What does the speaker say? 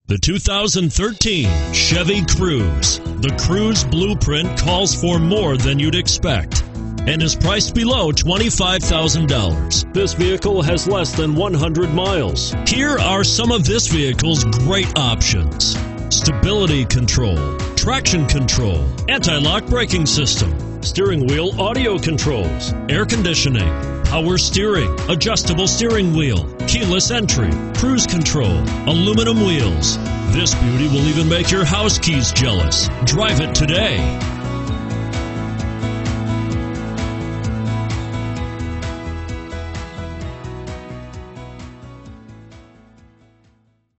The 2013 Chevy Cruze. The Cruze blueprint calls for more than you'd expect and is priced below $25,000. This vehicle has less than 100 miles. Here are some of this vehicle's great options: stability control, traction control, anti-lock braking system, steering wheel audio controls, air conditioning, power steering, adjustable steering wheel, keyless entry, cruise control, aluminum wheels. This beauty will even make your house keys jealous. Drive it today.